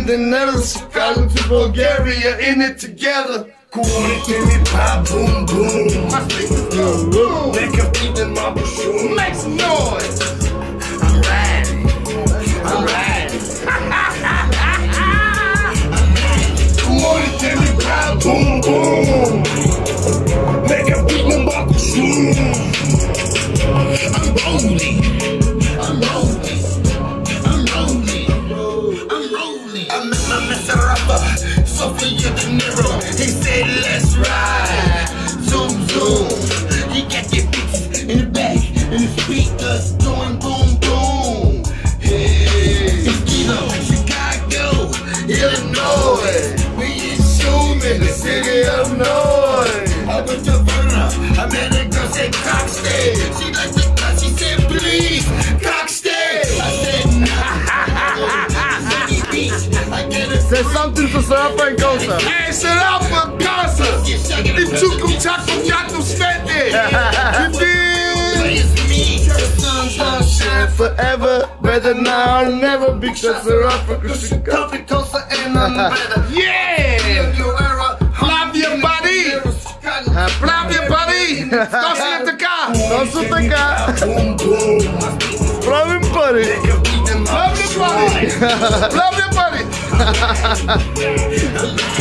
in the Netherlands, Chicago to Bulgaria, in it together. Give me pop, boom, boom. My speakers go boom. Make a beat in my shoe. Make some noise. I'm riding. I'm riding. Give me pop, boom, boom. Make a beat in my shoe. I'm rolling. I'm rolling. I'm rolling. I'm rolling. I met my Mr. Rapper, Sophia De Niro. He said, let's ride. Zoom, zoom. He got the beats in the back, and the speakers going boom, boom. Hey, it's Chicago, Illinois. We in Schumann, the city of noise. I went to Verna. I met a girl, said Cockstay. She liked the cut, she said, please, Cockstay. I said, There's something to surfa in Kosa. Hey, surfa in Kosa. In Chukum Chakum Yakum Svete. The sun shine forever. Better now or never. Big Sha surfa. Coffee Kosa ain't nothing better. Yeah! Plap your body. Plap your body. Tosi je така. Tosi така. Правим пари. Правим пари. Правим пари.